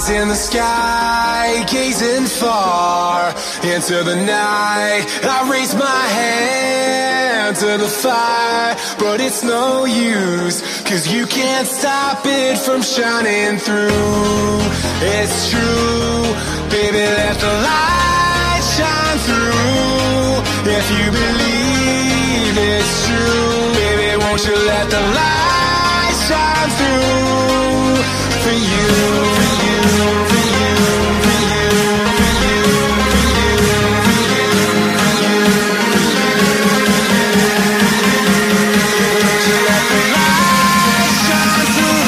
in the sky, gazing far into the night. I raise my hand to the fire, but it's no use, 'cause you can't stop it from shining through. It's true, baby, let the light shine through. If you believe it's true, baby, won't you let the light shine through for you, for you, for you, for you, for you, for you, for you, for you, won't you let the light shine through?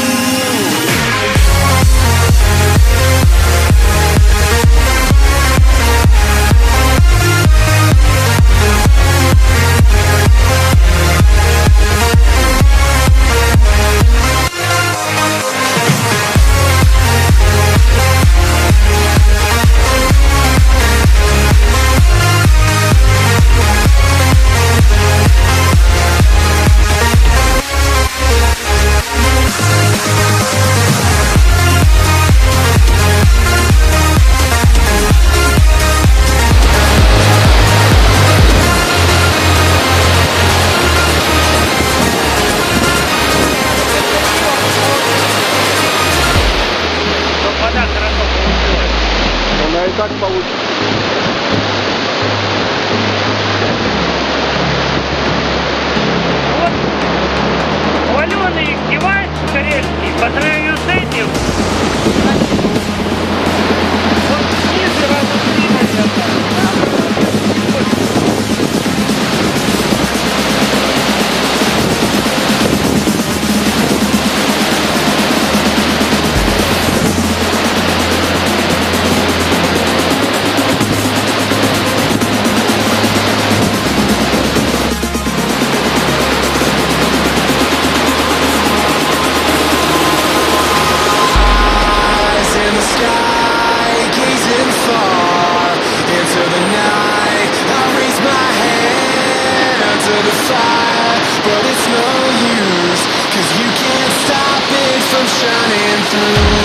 Так получится. Вот хваленый девайс корейский по сравнению с этим. Вот ниже but it's no use, 'cause you can't stop it from shining through.